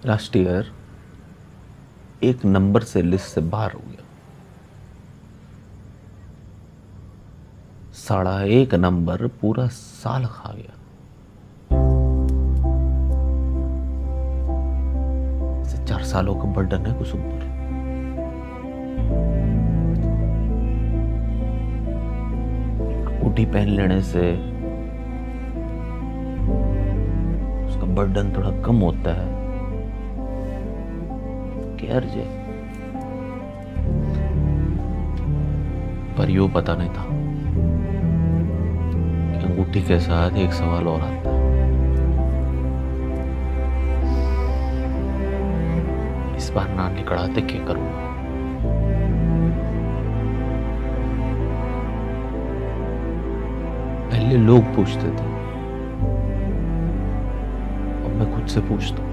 Last year एक number से list से बाहर हो गया। 1.5 नंबर पूरा साल खा गया। इसे 4 सालों का बर्डन है कुसुम पर। अंगूठी पहन लेने से उसका बर्डन थोड़ा कम होता है। केयर जे पर यूं पता नहीं था कि अंगूठी के साथ एक सवाल और आता है। इस बार ना निकड़ाते क्या करूंगा। पहले लोग पूछते थे, अब मैं खुद से पूछता हूं।